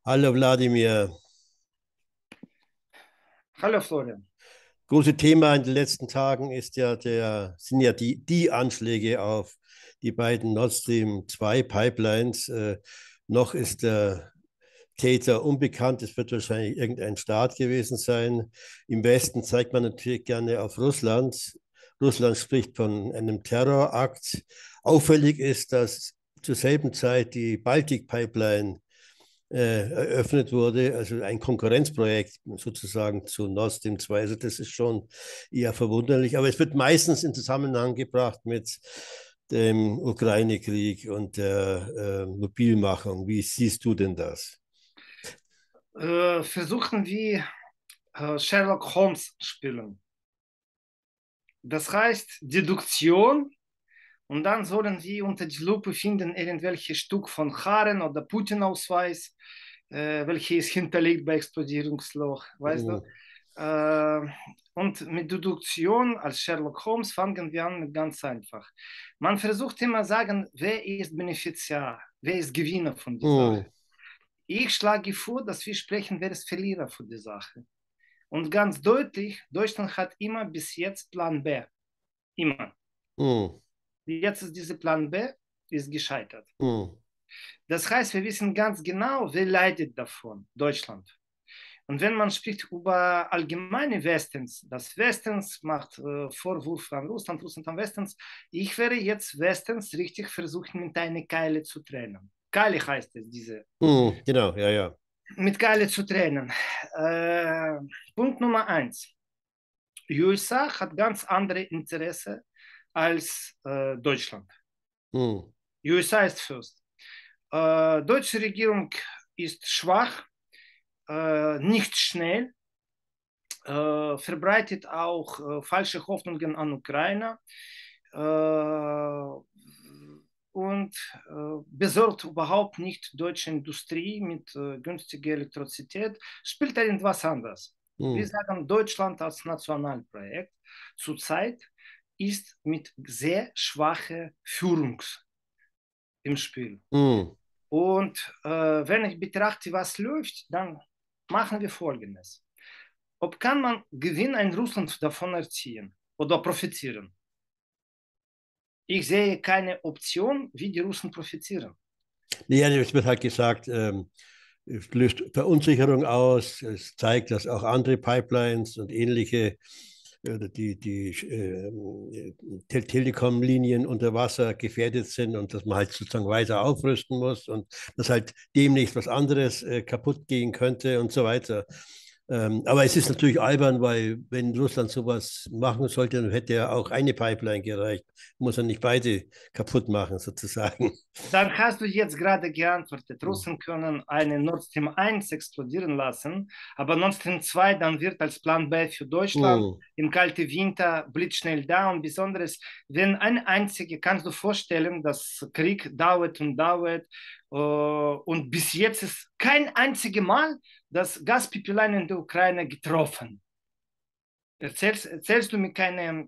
Hallo Wladimir. Hallo Florian. Große Thema in den letzten Tagen sind ja die Anschläge auf die beiden Nord Stream 2 Pipelines. Noch ist der Täter unbekannt. Es wird wahrscheinlich irgendein Staat gewesen sein. Im Westen zeigt man natürlich gerne auf Russland. Russland spricht von einem Terrorakt. Auffällig ist, dass zur selben Zeit die Baltic-Pipeline eröffnet wurde, also ein Konkurrenzprojekt sozusagen zu Nord Stream 2. Also das ist schon eher verwunderlich, aber es wird meistens in Zusammenhang gebracht mit dem Ukraine-Krieg und der Mobilmachung. Wie siehst du denn das? Versuchen wir Sherlock Holmes spielen. Das heißt Deduktion und dann sollen wir unter die Lupe finden irgendwelche Stück von Haaren oder Putin-Ausweis, welches hinterlegt bei Explodierungsloch, weißt du? Hm, Äh, und mit Deduktion als Sherlock Holmes fangen wir an mit ganz einfach. Man versucht immer sagen, wer ist Beneficiar, wer ist Gewinner von der Sache. hm, Ich schlage vor, dass wir sprechen, wer ist Verlierer von der Sache. Und ganz deutlich, Deutschland hat immer bis jetzt Plan B. Immer. hm, Jetzt ist dieser Plan B ist gescheitert. hm, Das heißt, wir wissen ganz genau, wer leidet davon. Deutschland. Und wenn man spricht über allgemeine Westens, das Westens macht Vorwürfe an Russland, Russland an Westens. Ich werde jetzt Westens richtig versuchen, mit einer Keile zu trennen. Keile heißt es, diese genau, ja, ja. mit Keile zu trennen. Äh, Punkt Nummer eins. USA hat ganz andere Interesse als Deutschland. Hm, USA ist first. Deutsche Regierung ist schwach, nicht schnell, verbreitet auch falsche Hoffnungen an Ukraine und besorgt überhaupt nicht deutsche Industrie mit günstiger Elektrizität, spielt irgendwas anderes. Wir hm, sagen, Deutschland als Nationalprojekt zurzeit ist mit sehr schwacher Führung im Spiel. hm. Und wenn ich betrachte, was läuft, dann machen wir Folgendes. Ob kann man Gewinn in Russland davon erzielen oder profitieren? Ich sehe keine Option, wie die Russen profitieren. Ja, es wird halt gesagt, es löst Verunsicherung aus. Es zeigt, dass auch andere Pipelines und ähnliche Telekom-Linien unter Wasser gefährdet sind und dass man halt sozusagen weiter aufrüsten muss und dass halt demnächst was anderes kaputt gehen könnte und so weiter. Aber es ist natürlich albern, weil wenn Russland sowas machen sollte, dann hätte ja auch eine Pipeline gereicht. Muss er nicht beide kaputt machen, sozusagen. Dann hast du jetzt gerade geantwortet, Russen können eine Nord Stream 1 explodieren lassen, aber Nord Stream 2 dann wird als Plan B für Deutschland Hm, im kalten Winter blitzschnell da und besonders, wenn ein einziger, kannst du vorstellen, dass Krieg dauert und dauert und bis jetzt ist kein einziges Mal das Gaspipeline in der Ukraine getroffen. Erzählst du mir keine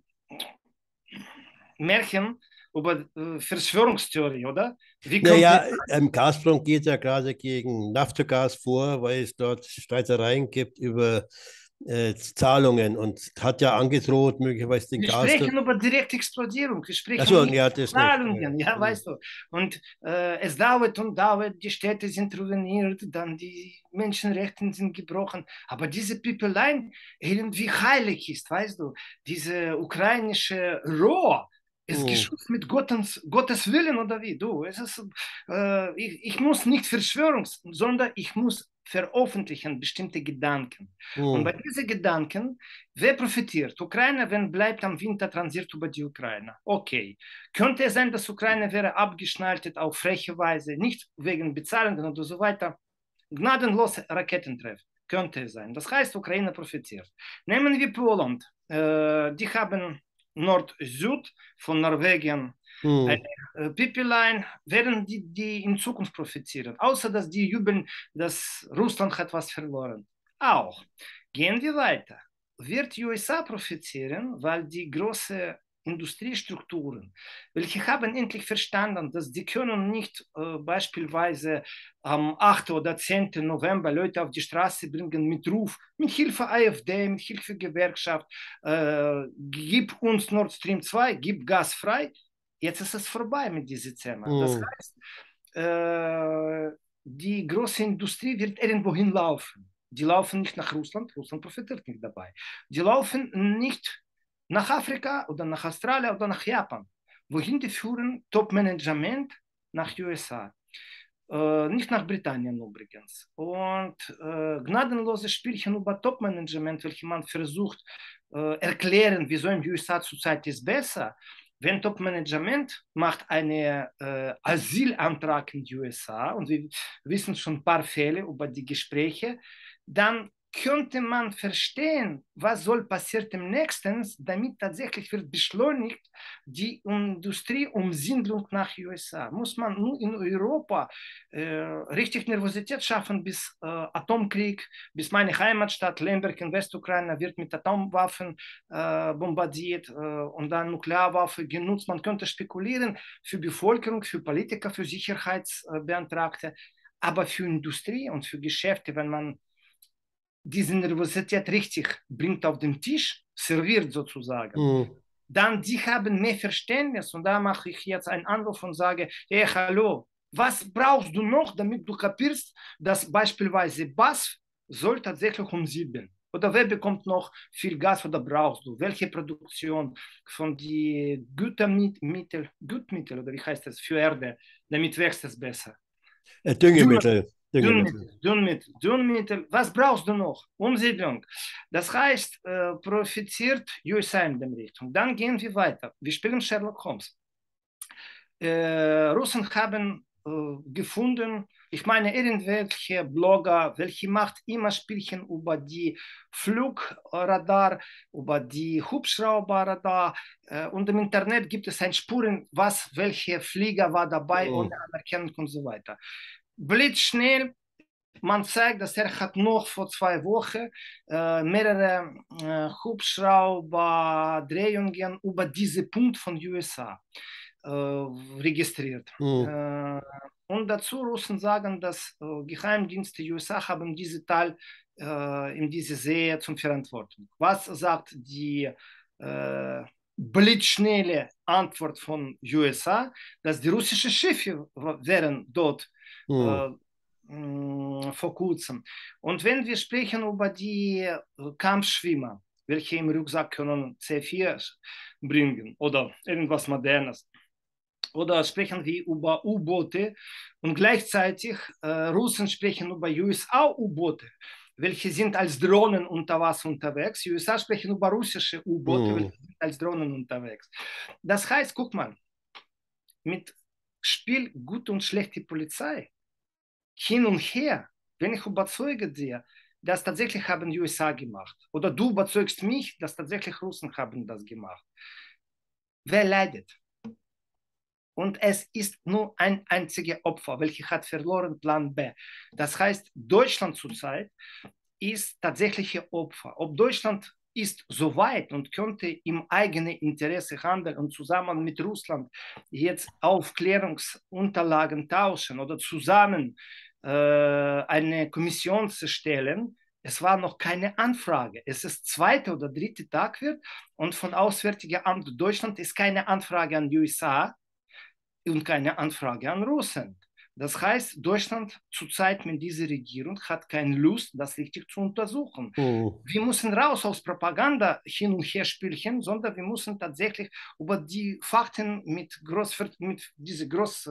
Märchen über Verschwörungstheorie, oder? Wie kommt es? naja, Gazprom geht ja gerade gegen Naftogaz vor, weil es dort Streitereien gibt über Zahlungen und hat ja angedroht, möglicherweise den Wir Gas. sprechen über Direktexplodierung, wir sprechen Achso, nicht ja, über das nicht. Zahlungen, ja, weißt du. Und es dauert und dauert, die Städte sind ruiniert, dann die Menschenrechte sind gebrochen. Aber diese Pipeline irgendwie heilig ist, weißt du. Diese ukrainische Rohr ist Hm, geschützt mit Gottes Willen oder wie du. Es ist, ich muss nicht Verschwörung, sondern ich muss veröffentlichen bestimmte Gedanken. Und bei hm, diesen Gedanken, wer profitiert? Ukraine, wenn bleibt am Wintertransit über die Ukraine. Okay. Könnte es sein, dass Ukraine wäre abgeschnallt auf freche Weise, nicht wegen Bezahlungen oder so weiter. Gnadenlos Raketentreff. Könnte es sein. Das heißt, Ukraine profitiert. Nehmen wir Polen. Die haben Nord-Süd von Norwegen eine hm, Pipeline, werden die in Zukunft profitieren. Außer dass die jubeln, dass Russland hat was verloren. Auch. Gehen wir weiter. Wird USA profitieren, weil die große Industriestrukturen, welche haben endlich verstanden, dass die können nicht beispielsweise am 8. oder 10. November Leute auf die Straße bringen mit Ruf, mit Hilfe AfD, mit Hilfe Gewerkschaft, gib uns Nord Stream 2, gib Gas frei. Jetzt ist es vorbei mit diesem Thema. Das heißt, die große Industrie wird irgendwo hinlaufen. Die laufen nicht nach Russland, Russland profitiert nicht dabei. Die laufen nicht nach Afrika oder nach Australien oder nach Japan. Wohin die führen? Top-Management nach USA. Nicht nach Britannien übrigens. Und gnadenlose Spielchen über Top-Management, welche man versucht erklären, wieso in den USA zurzeit ist besser. Wenn Top-Management macht einen Asylantrag in den USA und wir wissen schon ein paar Fälle über die Gespräche, dann könnte man verstehen, was soll passieren im nächsten, damit tatsächlich wird beschleunigt die Industrieumsiedlung nach USA. Muss man nur in Europa richtig Nervosität schaffen, bis Atomkrieg, bis meine Heimatstadt Lemberg in Westukraine wird mit Atomwaffen bombardiert und dann Nuklearwaffe genutzt. Man könnte spekulieren für Bevölkerung, für Politiker, für Sicherheitsbeantragte, aber für Industrie und für Geschäfte, wenn man diese Nervosität richtig bringt auf den Tisch, serviert sozusagen, dann die haben mehr Verständnis und da mache ich jetzt einen Anruf und sage, hey, hallo, was brauchst du noch, damit du kapierst, dass beispielsweise BASF soll tatsächlich umsiedlen? Oder wer bekommt noch viel Gas oder brauchst du? Welche Produktion von den Gütmittel oder wie heißt das, für Erde, damit wächst es besser? Düngemittel. Düngemittel. Was brauchst du noch? Umsiedlung. Das heißt, profitiert USA in der Richtung. Dann gehen wir weiter. Wir spielen Sherlock Holmes. Russen haben gefunden, ich meine, irgendwelche Blogger, welche macht immer Spielchen über die Flugradar, über die Hubschrauberradar und im Internet gibt es ein Spuren, welche Flieger war dabei und Anerkennung und so weiter. Blitzschnell, man zeigt, dass hat noch vor 2 Wochen mehrere Hubschrauberdrehungen über diesen Punkt von USA registriert. Und dazu Russen sagen, dass Geheimdienste USA haben diesen Teil in diese See zum Verantwortung. Was sagt die blitzschnelle Antwort von USA, dass die russischen Schiffe wären dort vor kurzem. Und wenn wir sprechen über die Kampfschwimmer, welche im Rucksack können C4 bringen oder irgendwas Modernes, oder sprechen wir über U-Boote und gleichzeitig Russen sprechen über USA-U-Boote, welche sind als Drohnen unter Wasser unterwegs. Die USA sprechen über russische U-Boote, welche sind als Drohnen unterwegs. Das heißt, guck mal, mit Spiel gut und schlechte Polizei, hin und her, wenn ich überzeuge dir, dass tatsächlich haben die USA gemacht, oder du überzeugst mich, dass tatsächlich Russen haben das gemacht. Wer leidet? Und es ist nur ein einziger Opfer, welcher hat verloren, Plan B. Das heißt, Deutschland zurzeit ist tatsächlich Opfer. Ob Deutschland ist so weit und könnte im eigenen Interesse handeln und zusammen mit Russland jetzt Aufklärungsunterlagen tauschen oder zusammen eine Kommission zu stellen. Es war noch keine Anfrage. Es ist 2. oder 3. Tag wird und von Auswärtigen Amt Deutschland ist keine Anfrage an die USA und keine Anfrage an Russland. Das heißt, Deutschland zurzeit mit dieser Regierung hat keine Lust, das richtig zu untersuchen. Wir müssen raus aus Propaganda hin und her spielchen, sondern wir müssen tatsächlich über die Fakten mit dieser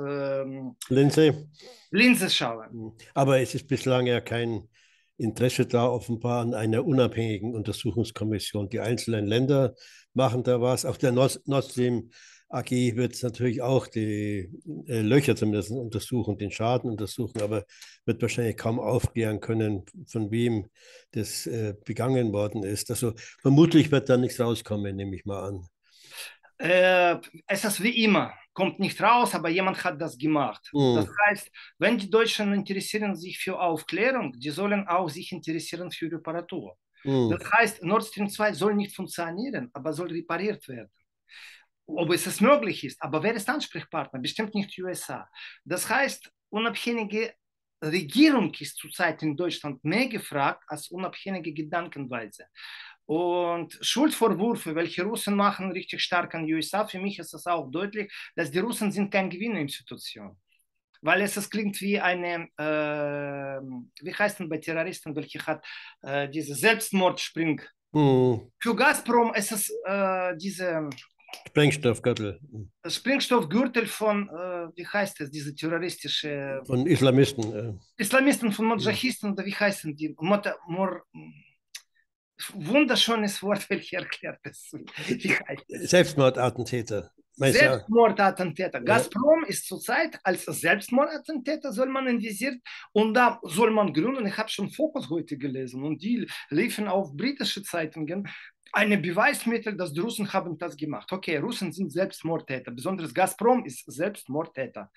Linse schauen. Aber es ist bislang ja kein Interesse da offenbar an einer unabhängigen Untersuchungskommission. Die einzelnen Länder machen da was. Auf der Nord Stream AG wird es natürlich auch die Löcher zumindest untersuchen, den Schaden untersuchen, aber wird wahrscheinlich kaum aufklären können, von wem das begangen worden ist. Also vermutlich wird da nichts rauskommen, nehme ich mal an. Es ist wie immer, kommt nicht raus, aber jemand hat das gemacht. Das heißt, wenn die Deutschen interessieren sich für Aufklärung, die sollen auch sich interessieren für Reparatur. Das heißt, Nord Stream 2 soll nicht funktionieren, aber soll repariert werden. ob es möglich ist. Aber wer ist Ansprechpartner? Bestimmt nicht die USA. Das heißt, unabhängige Regierung ist zurzeit in Deutschland mehr gefragt als unabhängige Gedankenweise. Und Schuldvorwürfe, welche Russen machen, richtig stark an die USA, für mich ist es auch deutlich, dass die Russen sind keine Gewinnerinstitution. Weil es klingt wie eine, wie heißt denn bei Terroristen, welche hat diese Selbstmordspring. Für Gazprom ist es diese Sprengstoffgürtel. Sprengstoffgürtel von, wie heißt es, diese terroristische... Von Islamisten. Islamisten, von Mojahisten, oder wie heißen die? Wunderschönes Wort, welches erklärt es. Selbstmordattentäter. Selbstmordattentäter. Gazprom ist zurzeit als Selbstmordattentäter, soll man investiert, und da soll man gründen. Ich habe schon Fokus heute gelesen und die liefen auf britische Zeitungen. Eine Beweismittel, dass die Russen haben das gemacht. Okay, Russen sind Selbstmordtäter, besonders Gazprom ist Selbstmordtäter.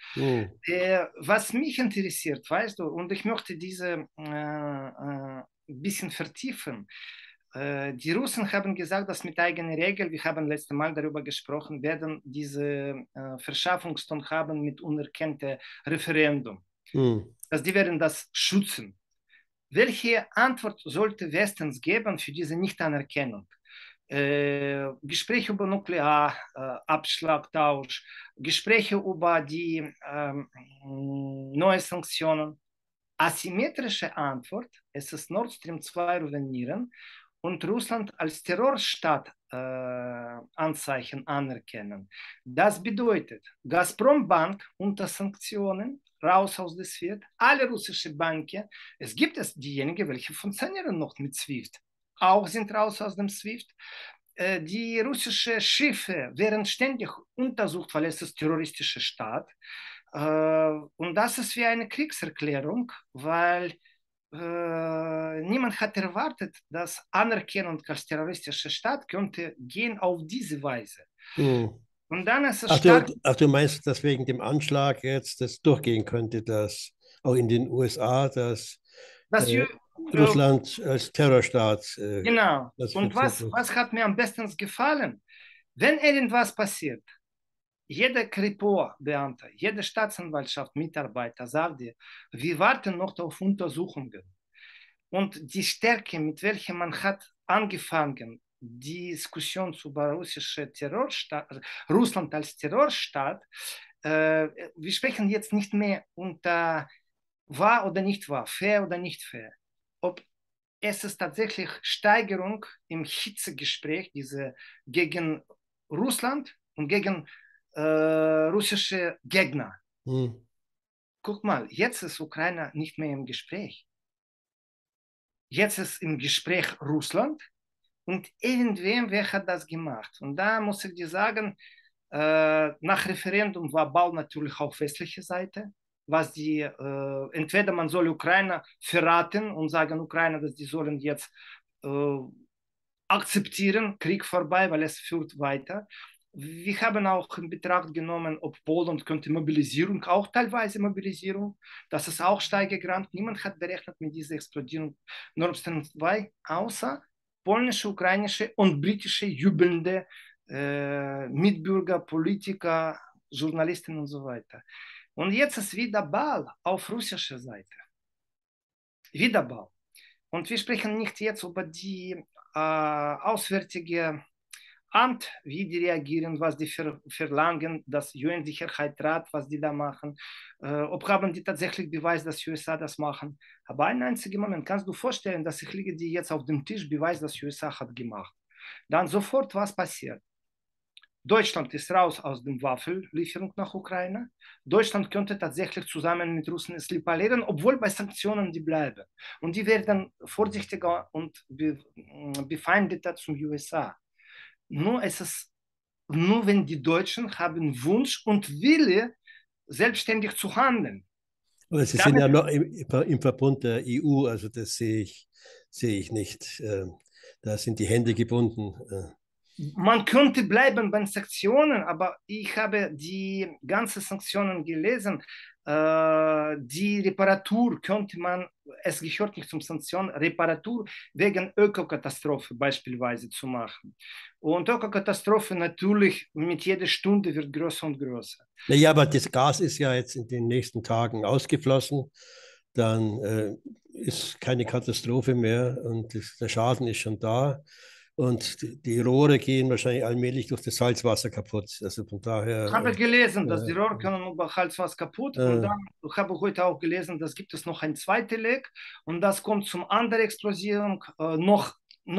Was mich interessiert, weißt du, und ich möchte diese ein bisschen vertiefen. Die Russen haben gesagt, dass mit eigenen Regeln, wir haben letztes Mal darüber gesprochen, werden diese Verschaffungston haben mit unerkanntem Referendum. Dass die werden das schützen. Welche Antwort sollte Westens geben für diese Nichtanerkennung? Gespräche über Nuklearabschlagtausch, Gespräche über die neuen Sanktionen. Asymmetrische Antwort, es ist Nord Stream 2 ruinieren und Russland als Terrorstaat Anzeichen anerkennen. Das bedeutet, Gazprom Bank unter Sanktionen, raus aus der SWIFT, alle russischen Banken, es gibt es diejenigen, welche funktionieren noch mit SWIFT, auch sind raus aus dem SWIFT. Die russischen Schiffe werden ständig untersucht, weil es ist terroristischer Staat. Und das ist wie eine Kriegserklärung, weil niemand hat erwartet, dass Anerkennung als terroristischer Staat könnte gehen auf diese Weise. Und dann ist es du meinst, dass wegen dem Anschlag jetzt das durchgehen könnte, dass auch in den USA, dass Russland als Terrorstaat. Genau. Und was hat mir am besten gefallen? Wenn irgendwas passiert, jeder Kripo-Beamte, jede Staatsanwaltschaft, Mitarbeiter sagt dir, wir warten noch auf Untersuchungen. Und die Stärke, mit welcher man hat angefangen, die Diskussion über Russland als Terrorstaat, wir sprechen jetzt nicht mehr unter wahr oder nicht wahr, fair oder nicht fair. Ob es ist tatsächlich Steigerung im Hitzegespräch, diese gegen Russland und gegen russische Gegner. Guck mal, jetzt ist Ukraine nicht mehr im Gespräch. Jetzt ist im Gespräch Russland und irgendwem, wer hat das gemacht? Und da muss ich dir sagen, nach Referendum war Ball natürlich auf westlicher Seite, was die, entweder man soll Ukraine verraten und sagen Ukraine, dass die sollen jetzt akzeptieren, Krieg vorbei, weil es führt weiter. Wir haben auch in Betracht genommen, ob Polen könnte Mobilisierung, auch teilweise Mobilisierung, das ist auch steigerend. Niemand hat berechnet mit dieser Explodierung Nord Stream 2, außer polnische, ukrainische und britische jubelnde Mitbürger, Politiker, Journalisten und so weiter. Und jetzt ist wieder Ball auf russischer Seite. Wieder Ball. Und wir sprechen nicht jetzt über die Auswärtige Amt, wie die reagieren, was die verlangen, das UN-Sicherheitsrat, was die da machen, ob haben die tatsächlich Beweis, dass die USA das machen. Aber einen einzigen Moment kannst du vorstellen, dass ich liege die jetzt auf dem Tisch, Beweis, dass die USA hat gemacht. Dann sofort was passiert. Deutschland ist raus aus der Waffenlieferung nach Ukraine. Deutschland könnte tatsächlich zusammen mit Russen es reparieren, obwohl bei Sanktionen die bleiben. Und die werden vorsichtiger und befeindeter zum USA. Nur wenn die Deutschen haben Wunsch und Wille, selbstständig zu handeln. Aber sie sind ja noch im Verbund der EU, also das sehe ich nicht. Da sind die Hände gebunden. Man könnte bleiben bei Sanktionen, aber ich habe die ganzen Sanktionen gelesen. Die Reparatur könnte man, es gehört nicht zum Sanktion, Reparatur wegen Ökokatastrophe beispielsweise zu machen. Und Ökokatastrophe natürlich mit jeder Stunde wird größer und größer. Naja, aber das Gas ist ja jetzt in den nächsten Tagen ausgeflossen. Dann ist keine Katastrophe mehr und der Schaden ist schon da. Und die Rohre gehen wahrscheinlich allmählich durch das Salzwasser kaputt. Also von Ich habe daher. gelesen, dass die Rohre können über Hals was kaputt und Äh, dann habe ich heute auch gelesen, dass gibt es noch ein zweites Leck und das kommt zum anderen Explosion noch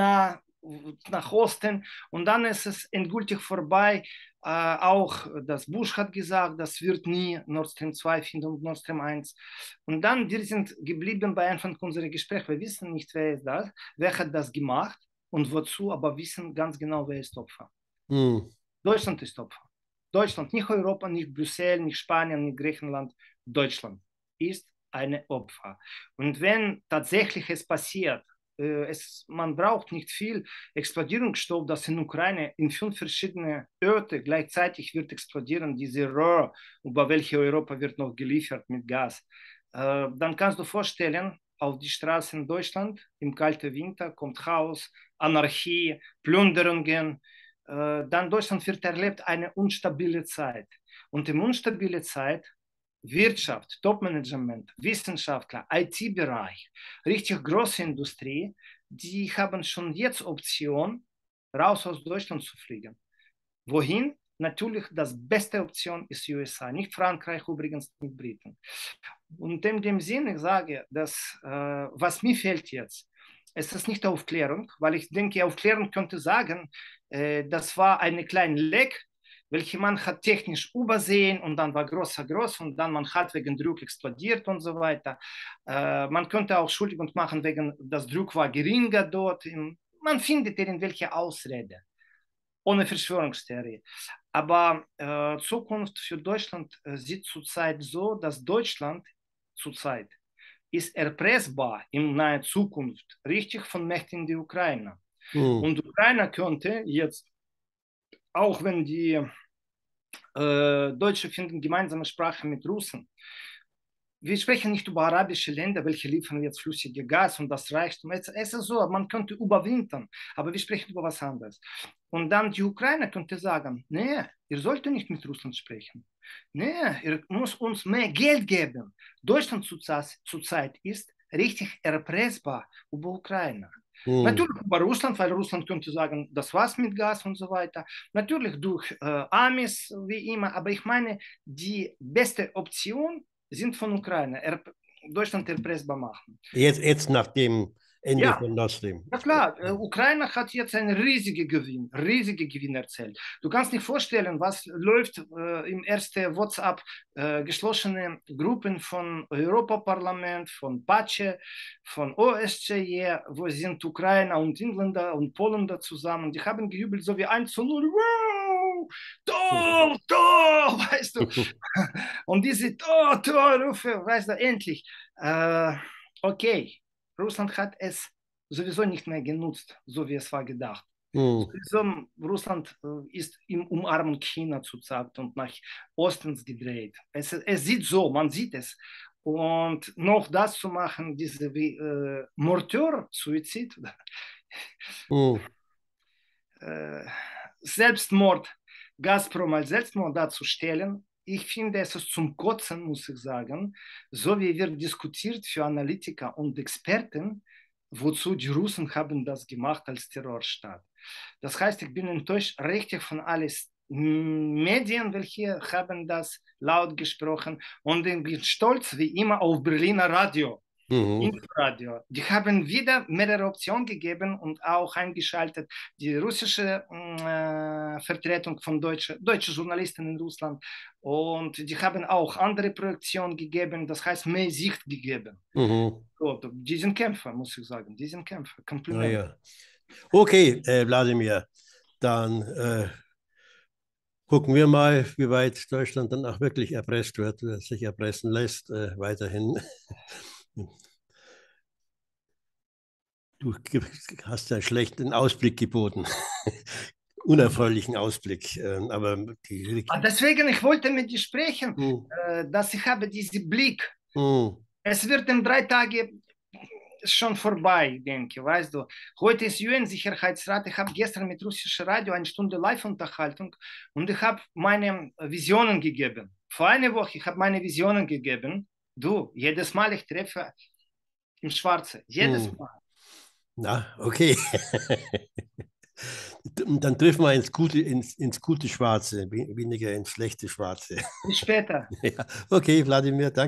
nach Osten und dann ist es endgültig vorbei. Auch das Bush hat gesagt, das wird nie Nord Stream 2 finden und Nord Stream 1. Und dann, wir sind geblieben bei Anfang unserer Gespräche. Wir wissen nicht, wer ist das, wer hat das gemacht und wozu, aber wissen ganz genau, wer ist Opfer. hm. Deutschland ist Opfer. Deutschland, nicht Europa, nicht Brüssel, nicht Spanien, nicht Griechenland. Deutschland ist eine Opfer. Und wenn tatsächlich es passiert, man braucht nicht viel Explodierungsstoff, das in Ukraine in 5 verschiedene Orte gleichzeitig wird explodieren, diese Rohr, über welche Europa wird noch geliefert mit Gas. Dann kannst du vorstellen, auf die Straßen in Deutschland im kalten Winter kommt Chaos, Anarchie, Plünderungen, dann Deutschland wird erlebt eine unstabile Zeit. Und in unstabile Zeit Wirtschaft, Topmanagement, Wissenschaftler, IT-Bereich, richtig große Industrie, die haben schon jetzt Option, raus aus Deutschland zu fliegen. Wohin? Natürlich, das beste Option ist USA, nicht Frankreich, übrigens nicht Briten. Und in dem Sinne, ich sage, dass, was mir fehlt jetzt, es ist nicht Aufklärung, weil ich denke, Aufklärung könnte sagen, das war eine kleine Leck, welche man hat technisch übersehen und dann war groß und dann man hat wegen Druck explodiert und so weiter. Man könnte auch Schuldigung machen, wegen das Druck war geringer dort. Man findet irgendwelche Ausrede ohne Verschwörungstheorie. Aber Zukunft für Deutschland sieht zurzeit so, dass Deutschland zurzeit ist erpressbar in naher Zukunft richtig von Mächten der Ukraine. Hm. Und Ukraine könnte jetzt, auch wenn die Deutsche finden gemeinsame Sprache mit Russen, wir sprechen nicht über arabische Länder, welche liefern jetzt flüssige Gas und das reicht. Es ist so, man könnte überwintern, aber wir sprechen über was anderes. Und dann die Ukraine könnte sagen, nee, ihr sollt nicht mit Russland sprechen. Nee, ihr müsst uns mehr Geld geben. Deutschland zurzeit ist richtig erpressbar über Ukraine. Hm. Natürlich über Russland, weil Russland könnte sagen, das war's mit Gas und so weiter. Natürlich durch Amis, wie immer. Aber ich meine, die beste Option sind von Ukraine Deutschland erpressbar machen. Jetzt nach dem Ende Ja, von Nord Stream. ja klar, Ukraine hat jetzt einen riesigen Gewinn erzielt. Du kannst nicht vorstellen, was läuft im ersten WhatsApp, geschlossene Gruppen von Europaparlament, von PACE, von OSCE, wo sind Ukrainer und Engländer und Poländer zusammen. Die haben gejubelt so wie 1:0. Wow! Tor, Tor, weißt du. Und diese Tor-Rufe, weißt du, endlich. Okay, Russland hat es sowieso nicht mehr genutzt, so wie es war gedacht. Hm. Sowieso Russland ist im Umarmen China zurzeit und nach Ostens gedreht. Es sieht so, man sieht es. Und noch das zu machen, diese Morteur, Suizid, Hm. äh, Selbstmord, Gazprom als Selbstmord darzustellen, ich finde es ist zum Kotzen, muss ich sagen, so wie wird diskutiert für Analytiker und Experten, wozu die Russen haben das gemacht als Terrorstaat. Das heißt, ich bin enttäuscht richtig von allen Medien, welche haben das laut gesprochen und ich bin stolz wie immer auf Berliner Radio. Mhm. Inforadio. Die haben wieder mehrere Optionen gegeben und auch eingeschaltet die russische Vertretung von deutsche Journalisten in Russland und die haben auch andere Projektionen gegeben, das heißt mehr Sicht gegeben. Mhm. So, die sind Kämpfer, muss ich sagen, die sind Kämpfer. Kompliment. Naja. Okay, Wladimir, dann gucken wir mal, wie weit Deutschland dann auch wirklich erpresst wird, sich erpressen lässt, weiterhin. Du hast einen schlechten Ausblick geboten. unerfreulichen Ausblick. Aber Deswegen, ich wollte mit dir sprechen, dass ich habe diesen Blick. Es wird in 3 Tagen schon vorbei, denke, weißt du. Heute ist UN-Sicherheitsrat. Ich habe gestern mit russischem Radio 1 Stunde Live-Unterhaltung und ich habe meine Visionen gegeben. Vor einer Woche, ich habe meine Visionen gegeben. Du, jedes Mal ich treffe im Schwarze. Jedes Mal. Na, okay. Dann treffen wir ins gute Schwarze, weniger ins schlechte Schwarze. Bis später. Ja, okay, Wladimir, danke.